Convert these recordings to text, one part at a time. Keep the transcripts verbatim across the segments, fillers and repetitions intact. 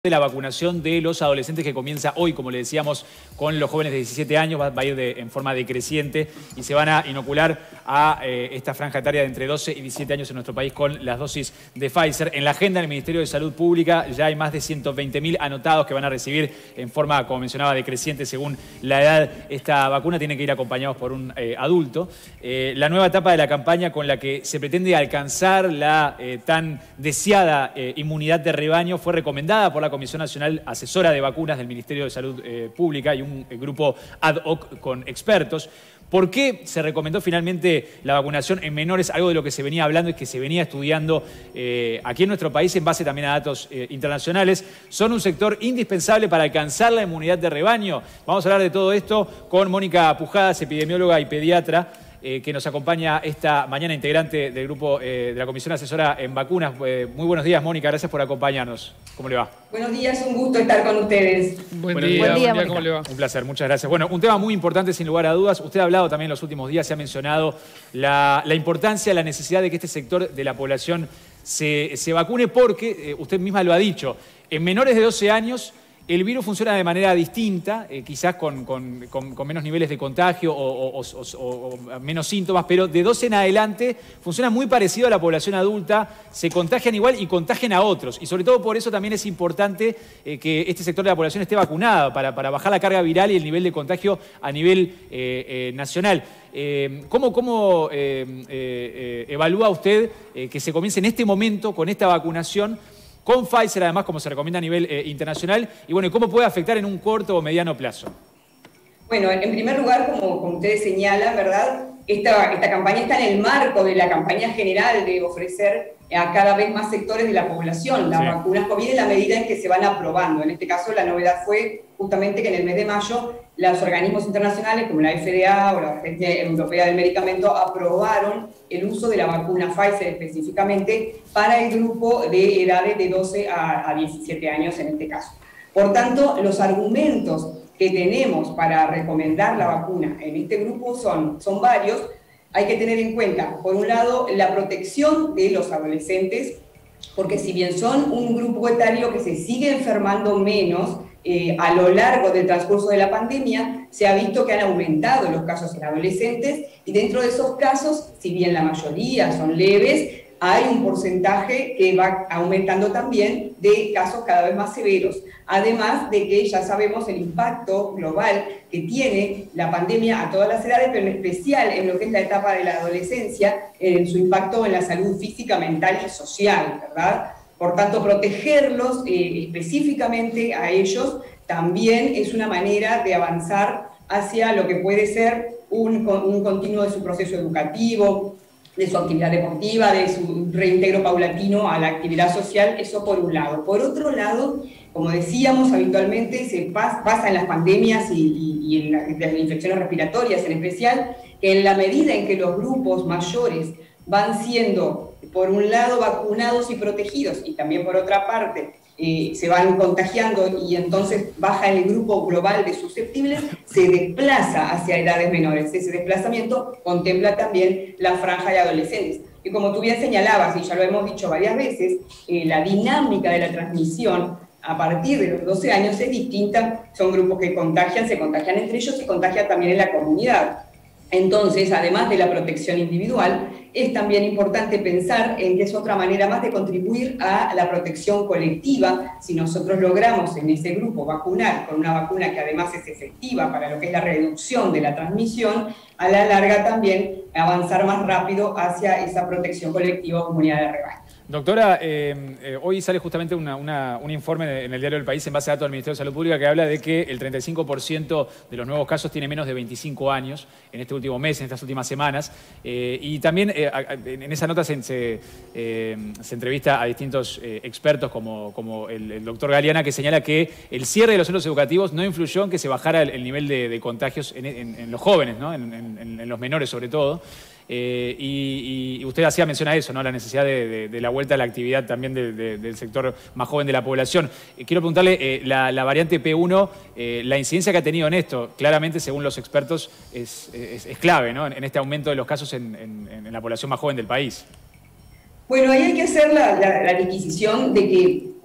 de la vacunación de los adolescentes que comienza hoy, como le decíamos, con los jóvenes de diecisiete años, va, va a ir de, en forma decreciente y se van a inocular a eh, esta franja etaria de entre doce y diecisiete años en nuestro país con las dosis de Pfizer. En la agenda del Ministerio de Salud Pública ya hay más de ciento veinte mil anotados que van a recibir en forma, como mencionaba, decreciente según la edad. Esta vacuna tiene que ir acompañados por un eh, adulto. Eh, la nueva etapa de la campaña con la que se pretende alcanzar la eh, tan deseada eh, inmunidad de rebaño fue recomendada por la Comisión Nacional Asesora de Vacunas del Ministerio de Salud eh, Pública y un eh, grupo ad hoc con expertos. ¿Por qué se recomendó finalmente la vacunación en menores? Algo de lo que se venía hablando y que se venía estudiando eh, aquí en nuestro país en base también a datos eh, internacionales. Son un sector indispensable para alcanzar la inmunidad de rebaño. Vamos a hablar de todo esto con Mónica Pujadas, epidemióloga y pediatra, Eh, que nos acompaña esta mañana, integrante del grupo eh, de la Comisión Asesora en Vacunas. Eh, muy buenos días, Mónica, gracias por acompañarnos. ¿Cómo le va? Buenos días, un gusto estar con ustedes. Buen Buenos día, días, buen día, Mónica. ¿cómo le va? Un placer, muchas gracias. Bueno, un tema muy importante sin lugar a dudas. Usted ha hablado también en los últimos días, se ha mencionado la, la importancia, la necesidad de que este sector de la población se, se vacune porque, eh, usted misma lo ha dicho, en menores de doce años el virus funciona de manera distinta, eh, quizás con, con, con, con menos niveles de contagio o, o, o, o, o menos síntomas, pero de doce en adelante funciona muy parecido a la población adulta, se contagian igual y contagian a otros. Y sobre todo por eso también es importante eh, que este sector de la población esté vacunado para, para bajar la carga viral y el nivel de contagio a nivel eh, eh, nacional. Eh, ¿Cómo, cómo eh, eh, eh, evalúa usted eh, que se comience en este momento con esta vacunación con Pfizer, además, como se recomienda a nivel eh, internacional? Y bueno, ¿cómo puede afectar en un corto o mediano plazo? Bueno, en primer lugar, como, como ustedes señalan, ¿verdad? Esta, esta campaña está en el marco de la campaña general de ofrecer a cada vez más sectores de la población las sí. vacunas COVID en la medida en que se van aprobando. En este caso, la novedad fue justamente que en el mes de mayo los organismos internacionales como la F D A o la Agencia Europea del Medicamento aprobaron el uso de la vacuna Pfizer específicamente para el grupo de edades de doce a diecisiete años en este caso. Por tanto, los argumentos que tenemos para recomendar la vacuna en este grupo son, son varios. Hay que tener en cuenta, por un lado, la protección de los adolescentes, porque si bien son un grupo etario que se sigue enfermando menos, eh, a lo largo del transcurso de la pandemia, se ha visto que han aumentado los casos en adolescentes, y dentro de esos casos, si bien la mayoría son leves, hay un porcentaje que va aumentando también de casos cada vez más severos. Además de que ya sabemos el impacto global que tiene la pandemia a todas las edades, pero en especial en lo que es la etapa de la adolescencia, en su impacto en la salud física, mental y social, ¿verdad? Por tanto, protegerlos eh, específicamente a ellos también es una manera de avanzar hacia lo que puede ser un, un continuo de su proceso educativo, de su actividad deportiva, de su reintegro paulatino a la actividad social, eso por un lado. Por otro lado, como decíamos, habitualmente se pasa en las pandemias y, y, y en, la, en las infecciones respiratorias en especial, que en la medida en que los grupos mayores van siendo, por un lado, vacunados y protegidos, y también por otra parte, Eh, se van contagiando y entonces baja el grupo global de susceptibles, se desplaza hacia edades menores. Ese desplazamiento contempla también la franja de adolescentes. Y como tú bien señalabas, y ya lo hemos dicho varias veces, eh, la dinámica de la transmisión a partir de los doce años es distinta. Son grupos que contagian, se contagian entre ellos y contagian también en la comunidad. Entonces, además de la protección individual, es también importante pensar en que es otra manera más de contribuir a la protección colectiva. Si nosotros logramos en ese grupo vacunar con una vacuna que además es efectiva para lo que es la reducción de la transmisión, a la larga también avanzar más rápido hacia esa protección colectiva o comunidad de rebaño. Doctora, eh, eh, hoy sale justamente una, una, un informe en el diario del País en base a datos del Ministerio de Salud Pública que habla de que el treinta y cinco por ciento de los nuevos casos tiene menos de veinticinco años en este último mes, en estas últimas semanas. Eh, y también eh, en esa nota se, se, eh, se entrevista a distintos eh, expertos como, como el, el doctor Galeana, que señala que el cierre de los centros educativos no influyó en que se bajara el, el nivel de, de contagios en, en, en los jóvenes, ¿no? en, en, en los menores sobre todo. Eh, y, y usted hacía mención a eso, ¿no? La necesidad de, de, de la vuelta a la actividad también de, de, del sector más joven de la población. Eh, quiero preguntarle, eh, la, la variante P uno, eh, la incidencia que ha tenido en esto, claramente según los expertos es, es, es clave, ¿no? en, en este aumento de los casos en, en, en la población más joven del país. Bueno, ahí hay que hacer la, la, la disquisición de que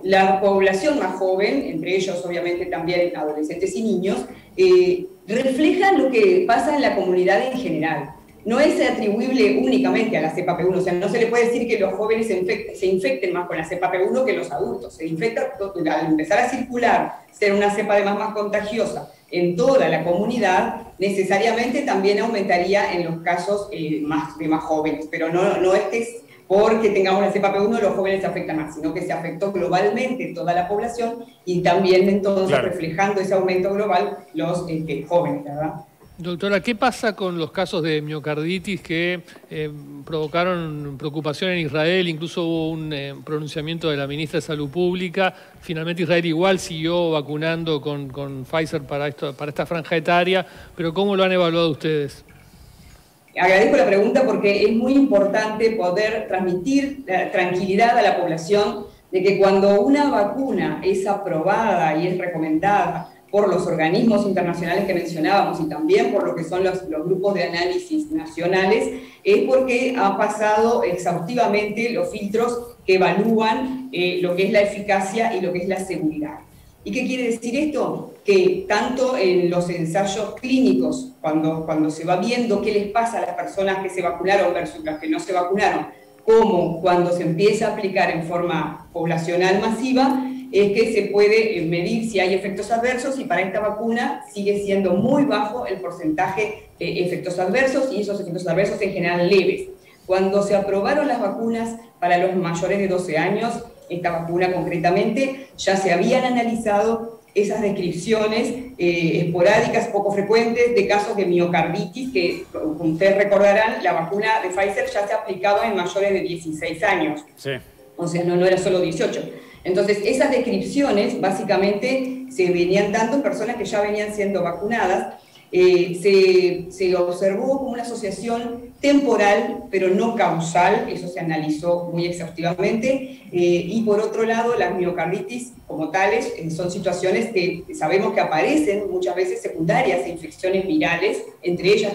la población más joven, entre ellos obviamente también adolescentes y niños, eh, refleja lo que pasa en la comunidad en general. No es atribuible únicamente a la cepa P uno, o sea, no se le puede decir que los jóvenes se infecten, se infecten más con la cepa P uno que los adultos. Se infecta, al empezar a circular, ser una cepa además más contagiosa en toda la comunidad, necesariamente también aumentaría en los casos eh, más, de más jóvenes, pero no, no es que porque tengamos la cepa P uno los jóvenes se afectan más, sino que se afectó globalmente toda la población y también entonces claro. reflejando ese aumento global los este, jóvenes, ¿verdad? Doctora, ¿qué pasa con los casos de miocarditis que eh, provocaron preocupación en Israel? Incluso hubo un eh, pronunciamiento de la ministra de Salud Pública. Finalmente Israel igual siguió vacunando con, con Pfizer para, esto, para esta franja etaria, pero ¿cómo lo han evaluado ustedes? Agradezco la pregunta porque es muy importante poder transmitir la tranquilidad a la población de que cuando una vacuna es aprobada y es recomendada por los organismos internacionales que mencionábamos y también por lo que son los, los grupos de análisis nacionales, es porque ha pasado exhaustivamente los filtros que evalúan eh, lo que es la eficacia y lo que es la seguridad. ¿Y qué quiere decir esto? Que tanto en los ensayos clínicos, cuando, cuando se va viendo qué les pasa a las personas que se vacunaron versus las que no se vacunaron, como cuando se empieza a aplicar en forma poblacional masiva, es que se puede medir si hay efectos adversos y para esta vacuna sigue siendo muy bajo el porcentaje de efectos adversos y esos efectos adversos en general leves. Cuando se aprobaron las vacunas para los mayores de doce años, esta vacuna concretamente, ya se habían analizado esas descripciones eh, esporádicas, poco frecuentes, de casos de miocarditis, que como ustedes recordarán, la vacuna de Pfizer ya se ha aplicado en mayores de dieciséis años. Sí. O sea, no, no era solo dieciocho. Entonces, esas descripciones básicamente se venían dando en personas que ya venían siendo vacunadas. Eh, se, se observó como una asociación temporal, pero no causal, eso se analizó muy exhaustivamente, eh, y por otro lado, las miocarditis como tales eh, son situaciones que sabemos que aparecen muchas veces secundarias a infecciones virales, entre ellas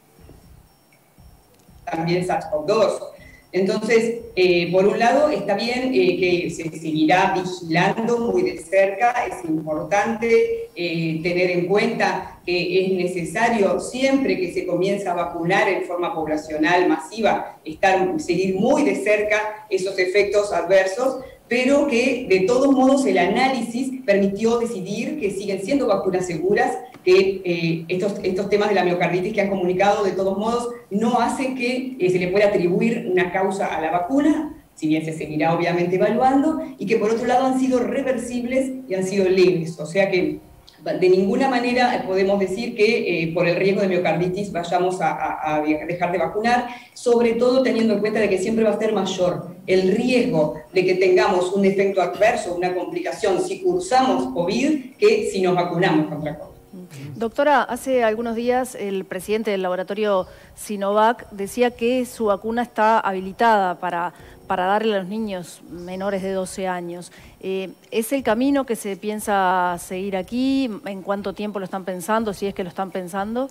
también SARS-CoV dos. Entonces, eh, por un lado, está bien eh, que se seguirá vigilando muy de cerca, es importante eh, tener en cuenta que es necesario siempre que se comienza a vacunar en forma poblacional masiva, estar, seguir muy de cerca esos efectos adversos, pero que de todos modos el análisis permitió decidir que siguen siendo vacunas seguras, que eh, estos, estos temas de la miocarditis que han comunicado de todos modos no hacen que eh, se le pueda atribuir una causa a la vacuna, si bien se seguirá obviamente evaluando, y que por otro lado han sido reversibles y han sido leves, o sea que de ninguna manera podemos decir que eh, por el riesgo de miocarditis vayamos a, a, a dejar de vacunar, sobre todo teniendo en cuenta de que siempre va a ser mayor el riesgo de que tengamos un efecto adverso, una complicación si cursamos COVID que si nos vacunamos contra COVID. Doctora, hace algunos días el presidente del laboratorio Sinovac decía que su vacuna está habilitada para, para darle a los niños menores de doce años. Eh, ¿Es el camino que se piensa seguir aquí? ¿En cuánto tiempo lo están pensando? Si es que lo están pensando.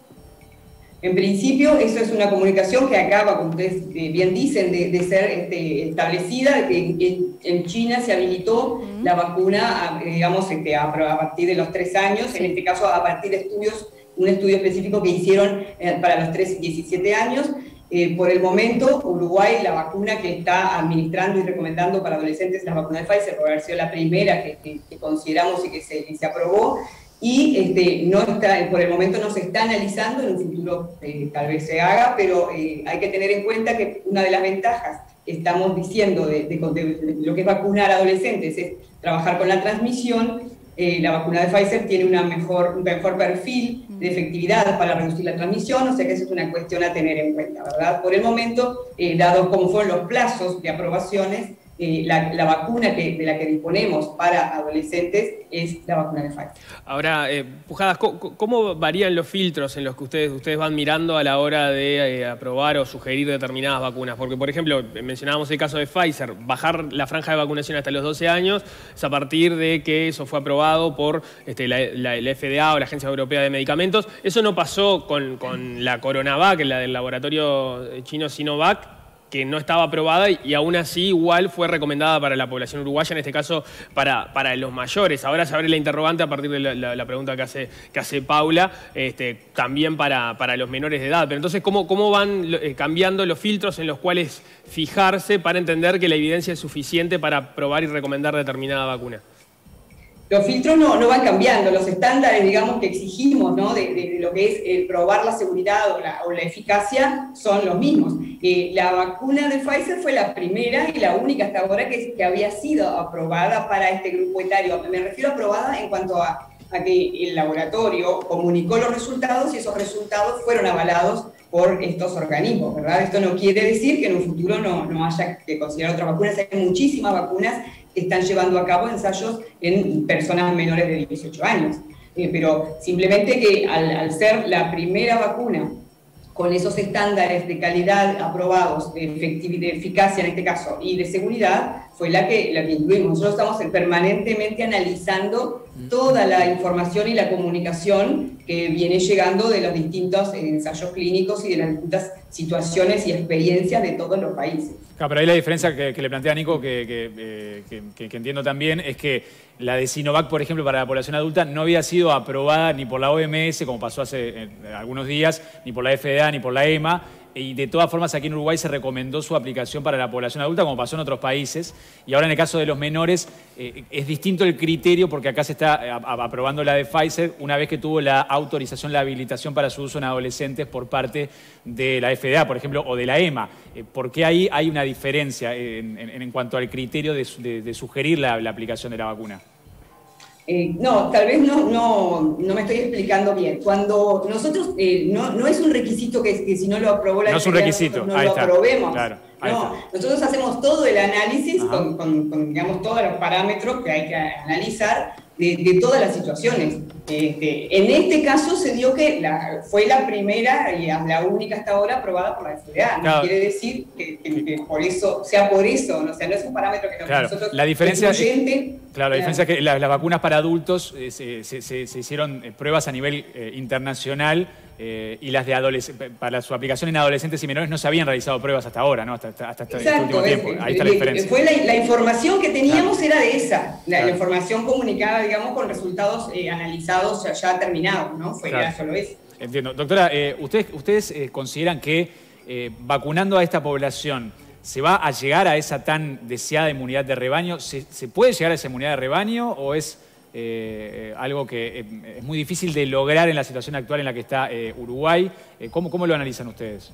En principio, eso es una comunicación que acaba, como ustedes bien dicen, de, de ser este, establecida. En, en China se habilitó uh-huh. la vacuna, digamos, este, a, a partir de los tres años, sí. En este caso a partir de estudios, un estudio específico que hicieron eh, para los tres, diecisiete años. Eh, por el momento, Uruguay, la vacuna que está administrando y recomendando para adolescentes, la vacuna de Pfizer, por haber sido la primera que, que, que consideramos y que se, que se aprobó, y este, no está, por el momento no se está analizando, en un futuro eh, tal vez se haga, pero eh, hay que tener en cuenta que una de las ventajas que estamos diciendo de, de, de, de lo que es vacunar a adolescentes es trabajar con la transmisión. Eh, la vacuna de Pfizer tiene una mejor, un mejor perfil de efectividad para reducir la transmisión, o sea que eso es una cuestión a tener en cuenta, ¿verdad? Por el momento, eh, dado como fueron los plazos de aprobaciones, Eh, la, la vacuna que, de la que disponemos para adolescentes es la vacuna de Pfizer. Ahora, eh, Pujadas, ¿cómo, ¿cómo varían los filtros en los que ustedes, ustedes van mirando a la hora de eh, aprobar o sugerir determinadas vacunas? Porque, por ejemplo, mencionábamos el caso de Pfizer, bajar la franja de vacunación hasta los doce años es a partir de que eso fue aprobado por este, la, la, la F D A o la Agencia Europea de Medicamentos. Eso no pasó con, con la CoronaVac, la del laboratorio chino Sinovac. que no estaba aprobada y aún así igual fue recomendada para la población uruguaya, en este caso para, para los mayores. Ahora se abre la interrogante a partir de la, la, la pregunta que hace, que hace Paula, este, también para, para los menores de edad. Pero entonces, ¿cómo, cómo van eh, cambiando los filtros en los cuales fijarse para entender que la evidencia es suficiente para aprobar y recomendar determinada vacuna? Los filtros no, no van cambiando, los estándares, digamos, que exigimos, ¿no? de, de, de lo que es el probar la seguridad o la, o la eficacia son los mismos. Eh, la vacuna de Pfizer fue la primera y la única hasta ahora que, que había sido aprobada para este grupo etario. Me refiero a aprobada en cuanto a, a que el laboratorio comunicó los resultados y esos resultados fueron avalados por estos organismos, ¿verdad? Esto no quiere decir que en un futuro no, no haya que considerar otras vacunas. Hay muchísimas vacunas que están llevando a cabo ensayos en personas menores de dieciocho años. Eh, pero simplemente que al, al ser la primera vacuna con esos estándares de calidad aprobados, de efectividad, de eficacia en este caso, y de seguridad, fue la que, la que incluimos. Nosotros estamos permanentemente analizando toda la información y la comunicación que viene llegando de los distintos ensayos clínicos y de las distintas situaciones y experiencias de todos los países. Claro, pero ahí la diferencia que, que le plantea Nico, que, que, eh, que, que, que entiendo también, es que la de Sinovac, por ejemplo, para la población adulta, no había sido aprobada ni por la O M S, como pasó hace eh, algunos días, ni por la F D A, ni por la E M A, y de todas formas aquí en Uruguay se recomendó su aplicación para la población adulta, como pasó en otros países, y ahora en el caso de los menores eh, es distinto el criterio, porque acá se está eh, aprobando la de Pfizer una vez que tuvo la autorización, la habilitación para su uso en adolescentes por parte de la F D A, por ejemplo, o de la E M A. Eh, ¿Por qué ahí hay una diferencia en, en, en cuanto al criterio de, de, de sugerir la, la aplicación de la vacuna? Eh, no, tal vez no, no, no me estoy explicando bien. Cuando nosotros, eh, no, no es un requisito que, que si no lo aprobó la No es un requisito, no ahí lo está. aprobemos. Claro, ahí no, está. nosotros hacemos todo el análisis con, con, con, digamos, todos los parámetros que hay que analizar de, de todas las situaciones. Este, en este caso se dio que la, fue la primera y la única hasta ahora aprobada por la F D A. No claro. quiere decir que, que, que por eso, sea por eso, ¿no? O sea, no es un parámetro que claro. nosotros... La diferencia, incluyente, claro, la diferencia es que las, las vacunas para adultos eh, se, se, se, se hicieron pruebas a nivel eh, internacional eh, y las de adolescentes, para su aplicación en adolescentes y menores no se habían realizado pruebas hasta ahora, ¿no? Hasta, hasta, hasta Exacto, este último tiempo. Es, Ahí está la diferencia. Fue la, la información que teníamos claro. era de esa, la, claro. la información comunicada, digamos, con resultados eh, analizados ya, ya terminados, ¿no? Fue claro. era solo eso. Entiendo. Doctora, eh, ¿ustedes, ustedes eh, consideran que eh, vacunando a esta población se va a llegar a esa tan deseada inmunidad de rebaño? ¿Se, se puede llegar a esa inmunidad de rebaño o es eh, algo que eh, es muy difícil de lograr en la situación actual en la que está eh, Uruguay? Eh, ¿cómo, ¿Cómo lo analizan ustedes?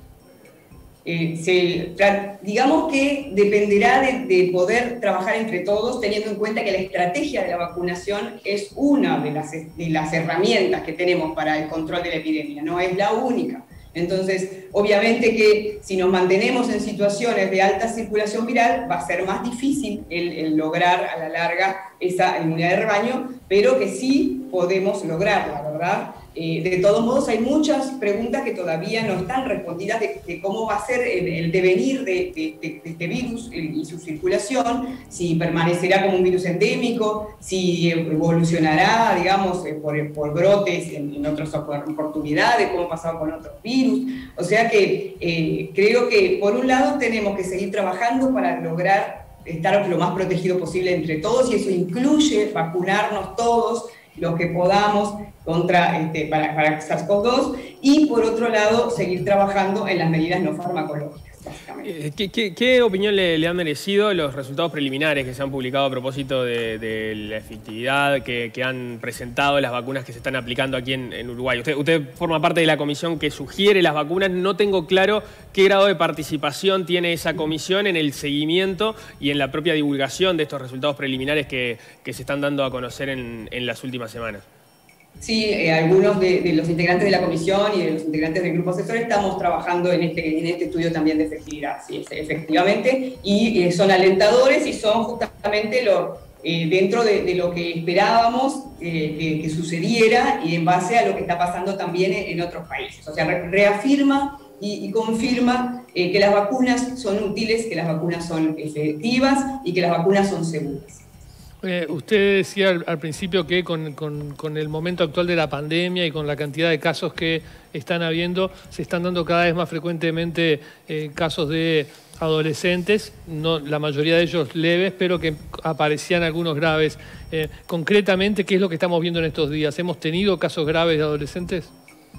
Eh, se, digamos que dependerá de, de poder trabajar entre todos, teniendo en cuenta que la estrategia de la vacunación es una de las, de las herramientas que tenemos para el control de la epidemia, no es la única. Entonces, obviamente que si nos mantenemos en situaciones de alta circulación viral, va a ser más difícil el, el lograr a la larga esa inmunidad de rebaño, pero que sí podemos lograrla, ¿verdad? Eh, de todos modos, hay muchas preguntas que todavía no están respondidas de, de cómo va a ser el, el devenir de, de, de, de este virus y su circulación, si permanecerá como un virus endémico, si evolucionará, digamos, por, por brotes en, en otras oportunidades, como ha pasado con otros virus. O sea que eh, creo que, por un lado, tenemos que seguir trabajando para lograr estar lo más protegido posible entre todos, y eso incluye vacunarnos todos, los que podamos, contra, este, para, para SARS CoV dos, y por otro lado, seguir trabajando en las medidas no farmacológicas, básicamente. ¿Qué, qué, qué opinión le, le han merecido los resultados preliminares que se han publicado a propósito de, de la efectividad que, que han presentado las vacunas que se están aplicando aquí en, en Uruguay? Usted, usted forma parte de la comisión que sugiere las vacunas. No tengo claro qué grado de participación tiene esa comisión en el seguimiento y en la propia divulgación de estos resultados preliminares que, que se están dando a conocer en, en las últimas semanas. Sí, eh, algunos de, de los integrantes de la comisión y de los integrantes del grupo asesor estamos trabajando en este, en este estudio también de efectividad, sí, efectivamente, y eh, son alentadores y son justamente lo, eh, dentro de, de lo que esperábamos eh, que, que sucediera y en base a lo que está pasando también en, en otros países. O sea, re, reafirma y, y confirma eh, que las vacunas son útiles, que las vacunas son efectivas y que las vacunas son seguras. Eh, usted decía al, al principio que con, con, con el momento actual de la pandemia y con la cantidad de casos que están habiendo, se están dando cada vez más frecuentemente eh, casos de adolescentes, no, la mayoría de ellos leves, pero que aparecían algunos graves. Eh, concretamente, ¿qué es lo que estamos viendo en estos días? ¿Hemos tenido casos graves de adolescentes?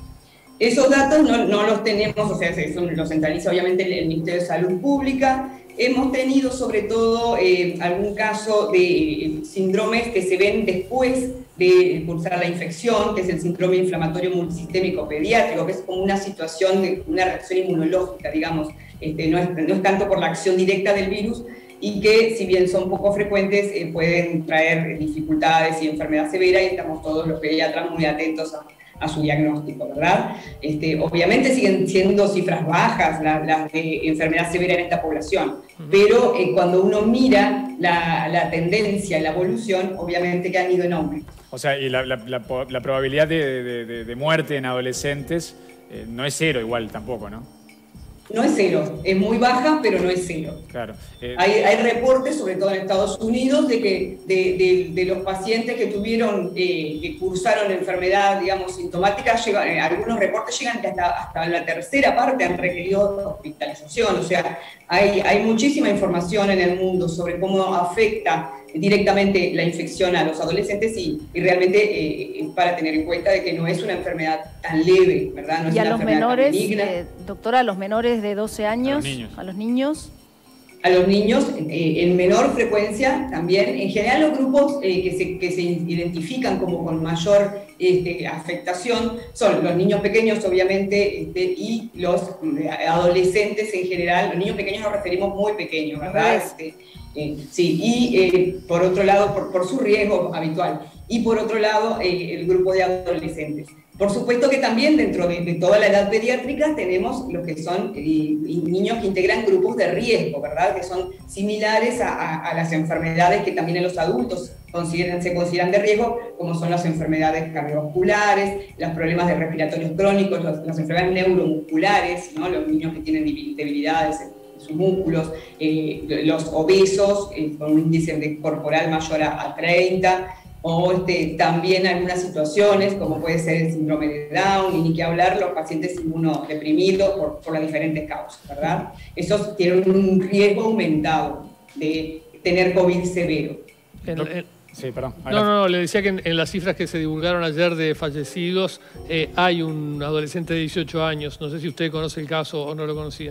Esos datos no, no los tenemos, o sea, eso lo centraliza obviamente el, el Ministerio de Salud Pública. Hemos tenido sobre todo eh, algún caso de eh, síndromes que se ven después de cursar la infección, que es el síndrome inflamatorio multisistémico pediátrico, que es como una situación de una reacción inmunológica, digamos, este, no, es, no es tanto por la acción directa del virus, y que si bien son poco frecuentes, eh, pueden traer dificultades y enfermedad severa, y estamos todos los pediatras muy atentos a a su diagnóstico, ¿verdad? Este, obviamente siguen siendo cifras bajas las, las de enfermedad severa en esta población, pero eh, cuando uno mira la, la tendencia, la evolución, obviamente que han ido en aumento. O sea, y la, la, la, la probabilidad de, de, de, de muerte en adolescentes eh, no es cero igual tampoco, ¿no? No es cero, es muy baja, pero no es cero. Claro. Eh, hay, hay reportes, sobre todo en Estados Unidos, de que de, de, de los pacientes que tuvieron, eh, que cursaron enfermedad, digamos, sintomática, llegan, eh, algunos reportes llegan que hasta, hasta la tercera parte han requerido hospitalización. O sea, hay, hay muchísima información en el mundo sobre cómo afecta directamente la infección a los adolescentes y, y realmente eh, es para tener en cuenta de que no es una enfermedad tan leve, ¿verdad? No es y a una los menores, eh, doctora, a los menores de doce años, a los niños. A los niños, a los niños eh, en menor frecuencia también. En general los grupos eh, que, se, que se identifican como con mayor este, afectación son los niños pequeños, obviamente, este, y los adolescentes en general. Los niños pequeños nos referimos muy pequeños, ¿verdad? Este, eh, sí, y eh, por otro lado, por, por su riesgo habitual. Y por otro lado, eh, el grupo de adolescentes. Por supuesto que también dentro de, de toda la edad pediátrica tenemos los que son eh, niños que integran grupos de riesgo, ¿verdad? Que son similares a, a, a las enfermedades que también en los adultos consideran, se consideran de riesgo, como son las enfermedades cardiovasculares, los problemas de respiratorios crónicos, los, las enfermedades neuromusculares, ¿no? Los niños que tienen debilidades en sus músculos, eh, los obesos eh, con un índice de corporal mayor a, a treinta, o este, también algunas situaciones, como puede ser el síndrome de Down, y ni que hablar los pacientes inmunodeprimidos por, por las diferentes causas, ¿verdad? Esos tienen un riesgo aumentado de tener COVID severo. En, en, sí, perdón. No, no, no, le decía que en, en las cifras que se divulgaron ayer de fallecidos, eh, hay un adolescente de dieciocho años. No sé si usted conoce el caso o no lo conocía.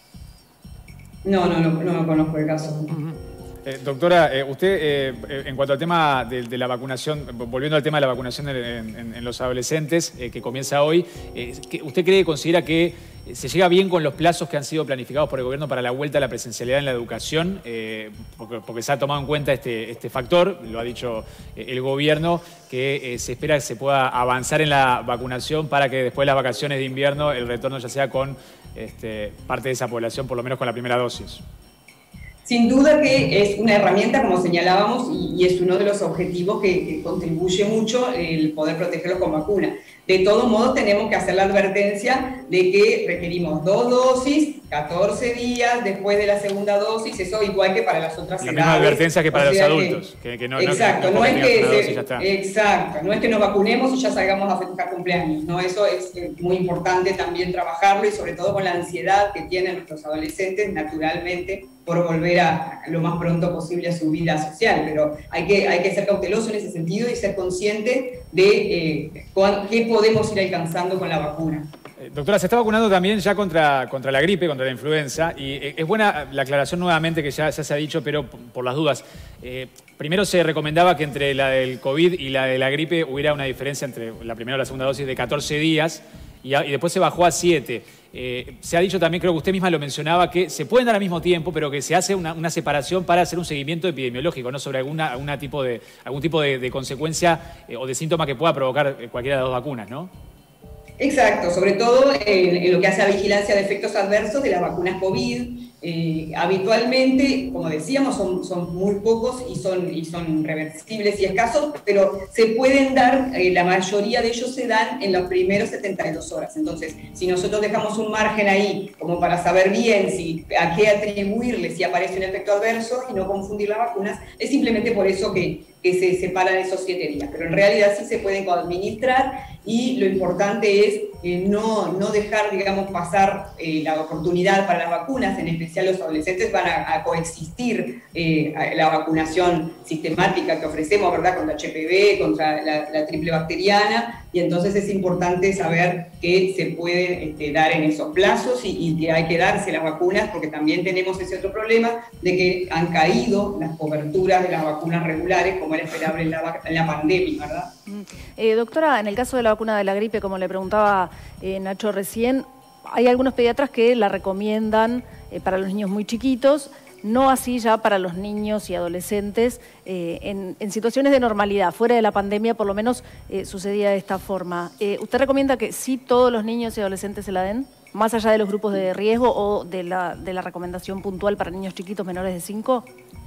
No, no, no, no conozco el caso. Uh-huh. Eh, doctora, eh, usted, eh, en cuanto al tema de, de la vacunación, volviendo al tema de la vacunación en, en, en los adolescentes, eh, que comienza hoy, eh, ¿usted cree, considera que se llega bien con los plazos que han sido planificados por el gobierno para la vuelta a la presencialidad en la educación? Eh, porque, porque se ha tomado en cuenta este, este factor, lo ha dicho eh, el gobierno, que eh, se espera que se pueda avanzar en la vacunación para que después de las vacaciones de invierno el retorno ya sea con este, parte de esa población, por lo menos con la primera dosis. Sin duda que es una herramienta, como señalábamos, y, y es uno de los objetivos que, que contribuye mucho el poder protegerlos con vacuna. De todos modos, tenemos que hacer la advertencia de que requerimos dos dosis, catorce días después de la segunda dosis, eso igual que para las otras edades. La misma advertencia que para o sea los adultos. Que, que no, exacto, no, no, que no no es que, se, se, exacto, no es que nos vacunemos y ya salgamos a festejar cumpleaños, ¿no? Eso es muy importante también trabajarlo, y sobre todo con la ansiedad que tienen nuestros adolescentes, naturalmente, por volver a, a lo más pronto posible a su vida social, pero hay que, hay que ser cauteloso en ese sentido y ser consciente de eh, qué podemos ir alcanzando con la vacuna. Eh, doctora, se está vacunando también ya contra, contra la gripe, contra la influenza, y eh, es buena la aclaración nuevamente que ya, ya se ha dicho, pero por las dudas. Eh, primero se recomendaba que entre la del COVID y la de la gripe hubiera una diferencia entre la primera y la segunda dosis de catorce días, y, a, y después se bajó a siete. Eh, se ha dicho también, creo que usted misma lo mencionaba, que se pueden dar al mismo tiempo, pero que se hace una, una separación para hacer un seguimiento epidemiológico, ¿no? Sobre alguna, alguna tipo de, algún tipo de, de consecuencia eh, o de síntoma que pueda provocar cualquiera de las dos vacunas, ¿no? Exacto, sobre todo en, en lo que hace a vigilancia de efectos adversos de las vacunas COVID. Eh, habitualmente, como decíamos, son, son muy pocos y son, y son reversibles y escasos, pero se pueden dar, eh, la mayoría de ellos se dan en los primeros setenta y dos horas. Entonces, si nosotros dejamos un margen ahí como para saber bien si, a qué atribuirle si aparece un efecto adverso y no confundir las vacunas, es simplemente por eso que que se separan esos siete días, pero en realidad sí se pueden administrar y lo importante es eh, no, no dejar, digamos, pasar eh, la oportunidad para las vacunas, en especial los adolescentes van a, a coexistir eh, a la vacunación sistemática que ofrecemos, ¿verdad?, contra H P V, contra la, la triple bacteriana, y entonces es importante saber que se puede este, dar en esos plazos y, y que hay que darse las vacunas, porque también tenemos ese otro problema de que han caído las coberturas de las vacunas regulares, como era esperable en la, en la pandemia, ¿verdad? Eh, doctora, en el caso de la vacuna de la gripe, como le preguntaba eh, Nacho recién, hay algunos pediatras que la recomiendan eh, para los niños muy chiquitos, no así ya para los niños y adolescentes eh, en, en situaciones de normalidad. Fuera de la pandemia, por lo menos, eh, sucedía de esta forma. Eh, ¿Usted recomienda que sí todos los niños y adolescentes se la den? Más allá de los grupos de riesgo o de la, de la recomendación puntual para niños chiquitos menores de cinco.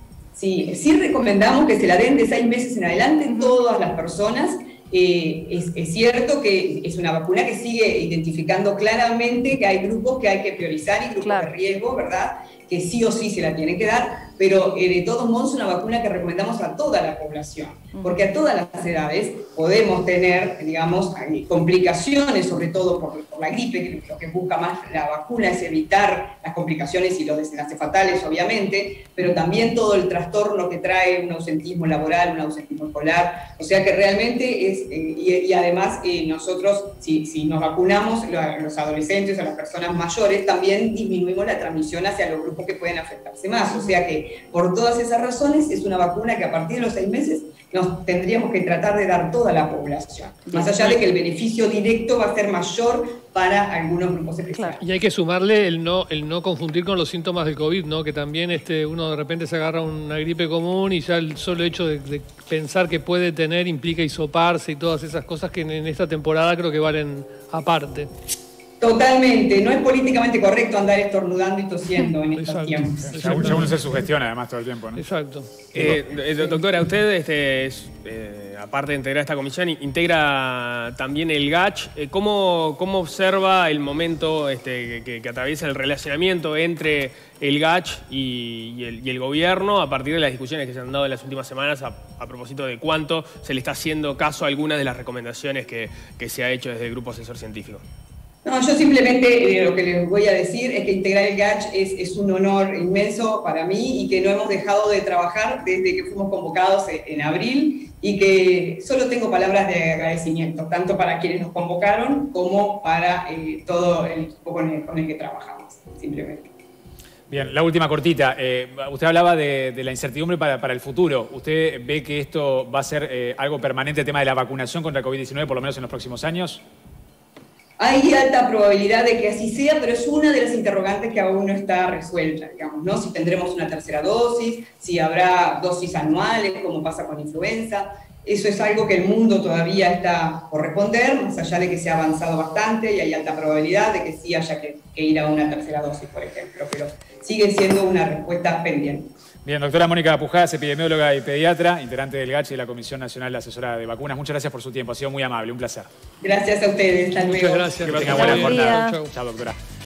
Sí, sí recomendamos que se la den de seis meses en adelante todas las personas. Eh, es, es cierto que es una vacuna que sigue identificando claramente que hay grupos que hay que priorizar y grupos claro. de riesgo, ¿verdad?, que sí o sí se la tienen que dar, pero eh, de todos modos es una vacuna que recomendamos a toda la población, porque a todas las edades podemos tener, digamos, complicaciones, sobre todo por, por la gripe, que lo que busca más la vacuna es evitar las complicaciones y los desenlaces fatales, obviamente, pero también todo el trastorno que trae un ausentismo laboral, un ausentismo escolar, o sea que realmente es, eh, y, y además eh, nosotros, si, si nos vacunamos, los adolescentes o las personas mayores, también disminuimos la transmisión hacia los grupos que pueden afectarse más, o sea que por todas esas razones es una vacuna que a partir de los seis meses nos tendríamos que tratar de dar toda la población, más allá de que el beneficio directo va a ser mayor para algunos grupos especiales. Y hay que sumarle el no, el no confundir con los síntomas del COVID, ¿no? Que también este, uno de repente se agarra una gripe común y ya el solo hecho de, de pensar que puede tener implica hisoparse y todas esas cosas que en, en esta temporada creo que valen aparte. Totalmente, no es políticamente correcto andar estornudando y tosiendo en estos tiempos. Ya uno se sugestiona además todo el tiempo, ¿no? Exacto. Eh, doctora, usted, este, es, eh, aparte de integrar esta comisión, integra también el G A C H. ¿Cómo, cómo observa el momento este, que, que atraviesa el relacionamiento entre el G A C H y, y, el, y el gobierno a partir de las discusiones que se han dado en las últimas semanas a, a propósito de cuánto se le está haciendo caso a algunas de las recomendaciones que, que se ha hecho desde el Grupo Asesor Científico? No, yo simplemente eh, lo que les voy a decir es que integrar el G A C H es, es un honor inmenso para mí y que no hemos dejado de trabajar desde que fuimos convocados en, en abril y que solo tengo palabras de agradecimiento, tanto para quienes nos convocaron como para eh, todo el equipo con el, con el que trabajamos, simplemente. Bien, la última cortita. Eh, usted hablaba de, de la incertidumbre para, para el futuro. ¿Usted ve que esto va a ser eh, algo permanente, el tema de la vacunación contra el COVID diecinueve, por lo menos en los próximos años? Hay alta probabilidad de que así sea, pero es una de las interrogantes que aún no está resuelta, digamos, ¿no? Si tendremos una tercera dosis, si habrá dosis anuales, como pasa con influenza. Eso es algo que el mundo todavía está por responder, más allá de que se ha avanzado bastante y hay alta probabilidad de que sí haya que, que ir a una tercera dosis, por ejemplo, pero sigue siendo una respuesta pendiente. Bien, doctora Mónica Pujadas, epidemióloga y pediatra, integrante del G A C H y de la Comisión Nacional de Asesora de Vacunas. Muchas gracias por su tiempo, ha sido muy amable, un placer. Gracias a ustedes, hasta luego. Muchas gracias. Que tenga buena jornada. Chao, doctora.